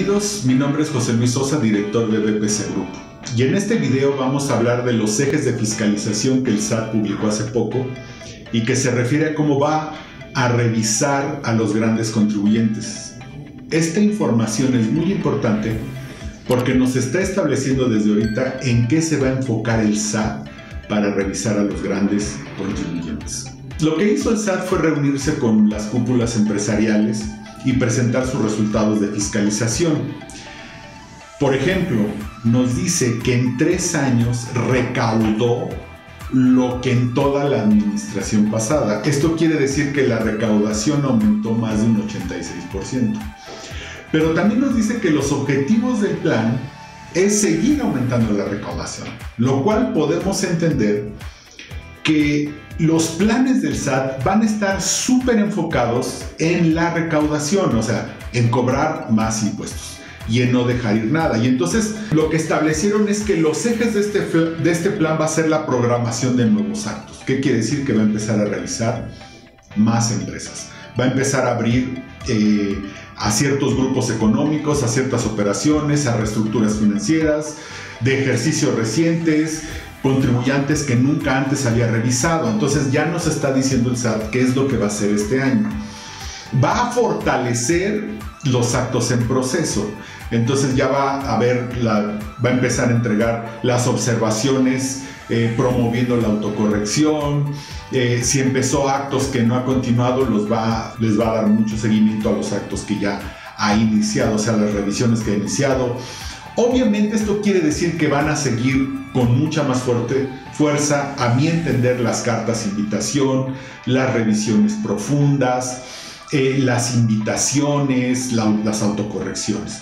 Bienvenidos, mi nombre es José Luis Sosa, director de BPC Group. Y en este video vamos a hablar de los ejes de fiscalización que el SAT publicó hace poco y que se refiere a cómo va a revisar a los grandes contribuyentes. Esta información es muy importante porque nos está estableciendo desde ahorita en qué se va a enfocar el SAT para revisar a los grandes contribuyentes. Lo que hizo el SAT fue reunirse con las cúpulas empresariales y presentar sus resultados de fiscalización. Por ejemplo, nos dice que en 3 años recaudó lo que en toda la administración pasada. Esto quiere decir que la recaudación aumentó más de un 86%. Pero también nos dice que los objetivos del plan es seguir aumentando la recaudación, lo cual podemos entender que los planes del SAT van a estar súper enfocados en la recaudación, o sea, en cobrar más impuestos y en no dejar ir nada. Y entonces lo que establecieron es que los ejes de este plan va a ser la programación de nuevos actos. ¿Qué quiere decir? Que va a empezar a realizar más empresas. Va a empezar a abrir a ciertos grupos económicos, a ciertas operaciones, a reestructuras financieras, de ejercicios recientes, contribuyentes que nunca antes había revisado. Entonces ya nos está diciendo el SAT qué es lo que va a hacer este año. Va a fortalecer los actos en proceso. Entonces ya va a empezar a entregar las observaciones, promoviendo la autocorrección. Si empezó actos que no ha continuado, les va a dar mucho seguimiento a los actos que ya ha iniciado, o sea, las revisiones que ha iniciado. Obviamente esto quiere decir que van a seguir con mucha más fuerza, a mi entender, las cartas de invitación, las revisiones profundas, las invitaciones, las autocorrecciones.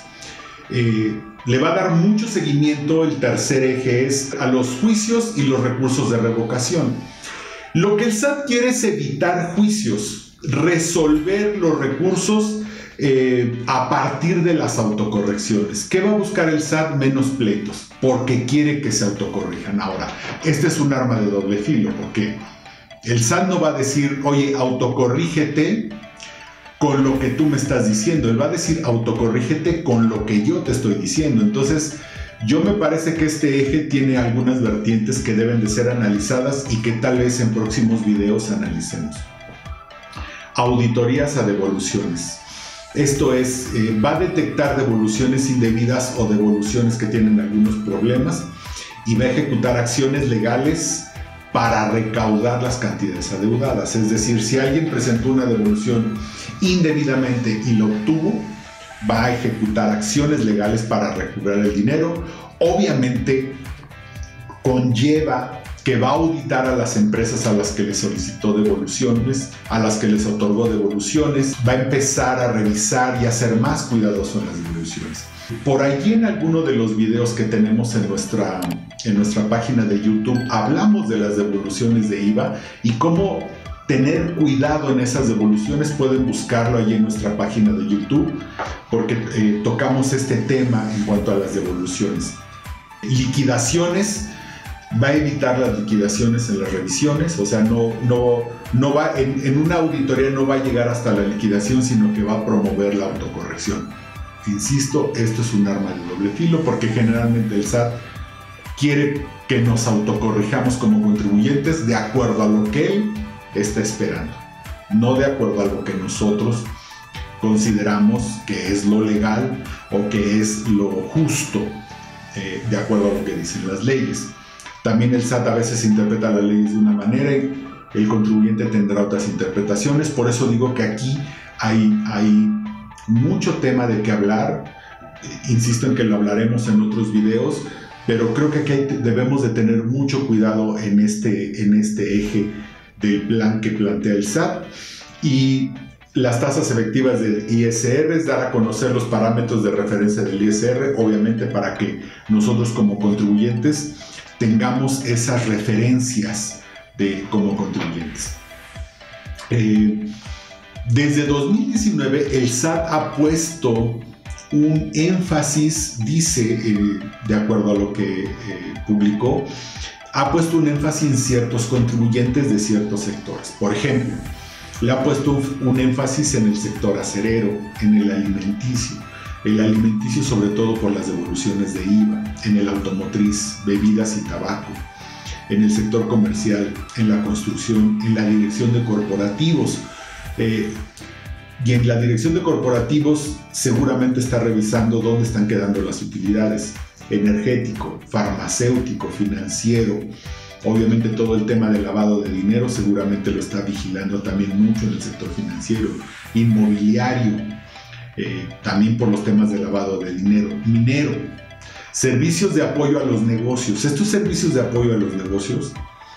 Le va a dar mucho seguimiento. El tercer eje es a los juicios y los recursos de revocación. Lo que el SAT quiere es evitar juicios, resolver los recursos a partir de las autocorrecciones. ¿Qué va a buscar el SAT? Menos pleitos, porque quiere que se autocorrijan. Ahora, este es un arma de doble filo, porque el SAT no va a decir, oye, autocorrígete con lo que tú me estás diciendo. Él va a decir, autocorrígete con lo que yo te estoy diciendo. Entonces, yo me parece que este eje tiene algunas vertientes que deben de ser analizadas y que tal vez en próximos videos analicemos. Auditorías a devoluciones. Esto es, va a detectar devoluciones indebidas o devoluciones que tienen algunos problemas y va a ejecutar acciones legales para recaudar las cantidades adeudadas. Es decir, si alguien presentó una devolución indebidamente y lo obtuvo, va a ejecutar acciones legales para recuperar el dinero. Obviamente conlleva que va a auditar a las empresas a las que les solicitó devoluciones, a las que les otorgó devoluciones, va a empezar a revisar y a ser más cuidadoso en las devoluciones. Por allí en alguno de los videos que tenemos en nuestra página de YouTube hablamos de las devoluciones de IVA y cómo tener cuidado en esas devoluciones. Pueden buscarlo allí en nuestra página de YouTube porque tocamos este tema en cuanto a las devoluciones. Liquidaciones. Va a evitar las liquidaciones en las revisiones, o sea, no va, en una auditoría no va a llegar hasta la liquidación, sino que va a promover la autocorrección. Insisto, esto es un arma de doble filo porque generalmente el SAT quiere que nos autocorrijamos como contribuyentes de acuerdo a lo que él está esperando, no de acuerdo a lo que nosotros consideramos que es lo legal o que es lo justo, de acuerdo a lo que dicen las leyes. También el SAT a veces interpreta las leyes de una manera y el contribuyente tendrá otras interpretaciones. Por eso digo que aquí hay mucho tema de qué hablar. Insisto en que lo hablaremos en otros videos, pero creo que aquí debemos de tener mucho cuidado en este eje del plan que plantea el SAT. Y las tasas efectivas del ISR es dar a conocer los parámetros de referencia del ISR, obviamente para que nosotros como contribuyentes tengamos esas referencias como contribuyentes. Desde 2019 el SAT ha puesto un énfasis, dice, de acuerdo a lo que publicó, ha puesto un énfasis en ciertos contribuyentes de ciertos sectores. Por ejemplo, le ha puesto un énfasis en el sector acerero, en el alimenticio, el alimenticio sobre todo por las devoluciones de IVA, en el automotriz, bebidas y tabaco, en el sector comercial, en la construcción, en la dirección de corporativos. Y en la dirección de corporativos seguramente está revisando dónde están quedando las utilidades: energético, farmacéutico, financiero. Obviamente todo el tema del lavado de dinero seguramente lo está vigilando también mucho en el sector financiero, inmobiliario, también por los temas de lavado de dinero, minero, servicios de apoyo a los negocios. Estos servicios de apoyo a los negocios,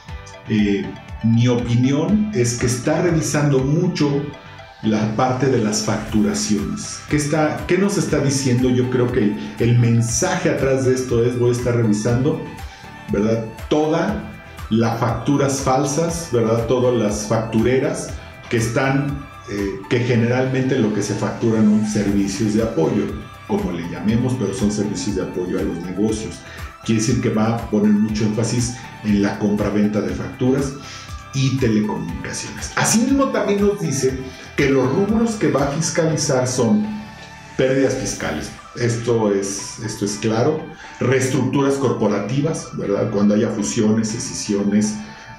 mi opinión es que está revisando mucho la parte de las facturaciones. ¿Qué nos está diciendo? Yo creo que el mensaje atrás de esto es: voy a estar revisando, ¿verdad?, todas las facturas falsas, ¿verdad?, todas las factureras que están, que generalmente lo que se facturan son servicios de apoyo, como le llamemos, pero son servicios de apoyo a los negocios. Quiere decir que va a poner mucho énfasis en la compra-venta de facturas y telecomunicaciones. Asimismo, también nos dice que los rubros que va a fiscalizar son pérdidas fiscales. Esto es claro. Reestructuras corporativas, ¿verdad?, cuando haya fusiones, escisiones,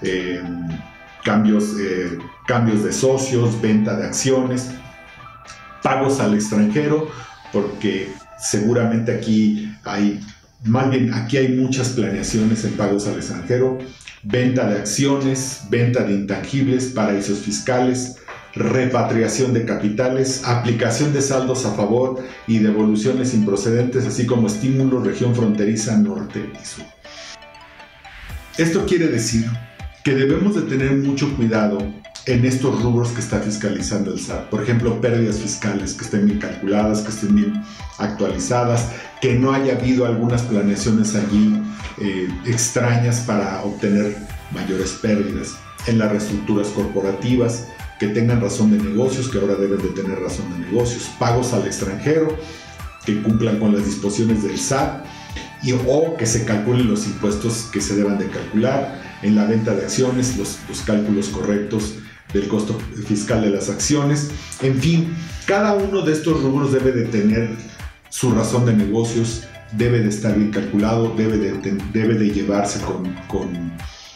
cambios de socios, venta de acciones, pagos al extranjero, porque seguramente aquí hay muchas planeaciones en pagos al extranjero, venta de acciones, venta de intangibles, paraísos fiscales, repatriación de capitales, aplicación de saldos a favor y devoluciones improcedentes, así como estímulos, región fronteriza norte y sur. Esto quiere decir que debemos de tener mucho cuidado en estos rubros que está fiscalizando el SAT. Por ejemplo, pérdidas fiscales, que estén bien calculadas, que estén bien actualizadas, que no haya habido algunas planeaciones allí extrañas para obtener mayores pérdidas. En las reestructuras corporativas, que tengan razón de negocios, que ahora deben de tener razón de negocios. Pagos al extranjero, que cumplan con las disposiciones del SAT, o que se calculen los impuestos que se deban de calcular. En la venta de acciones, los cálculos correctos del costo fiscal de las acciones. En fin, cada uno de estos rubros debe de tener su razón de negocios, debe de estar bien calculado, debe de llevarse con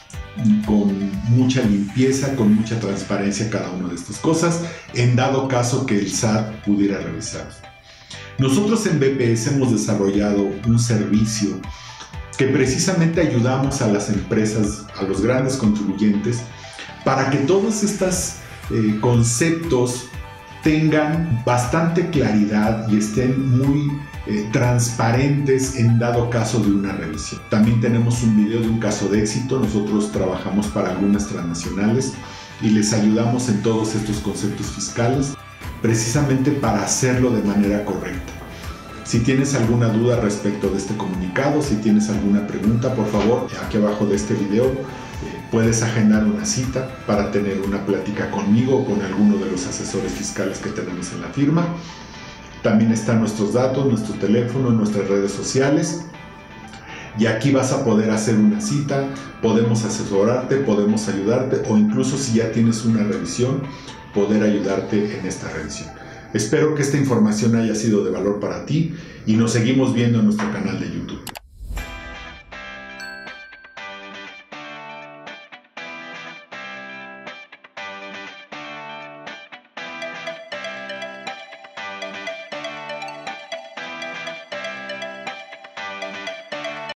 mucha limpieza, con mucha transparencia cada una de estas cosas, en dado caso que el SAT pudiera revisar. Nosotros en BPS hemos desarrollado un servicio que precisamente ayudamos a las empresas, a los grandes contribuyentes, para que todos estos conceptos tengan bastante claridad y estén muy transparentes en dado caso de una revisión. También tenemos un video de un caso de éxito. Nosotros trabajamos para algunas transnacionales y les ayudamos en todos estos conceptos fiscales, precisamente para hacerlo de manera correcta. Si tienes alguna duda respecto de este comunicado, si tienes alguna pregunta, por favor, aquí abajo de este video puedes agendar una cita para tener una plática conmigo o con alguno de los asesores fiscales que tenemos en la firma. También están nuestros datos, nuestro teléfono, nuestras redes sociales. Y aquí vas a poder hacer una cita, podemos asesorarte, podemos ayudarte, o incluso si ya tienes una revisión, poder ayudarte en esta revisión. Espero que esta información haya sido de valor para ti y nos seguimos viendo en nuestro canal de YouTube.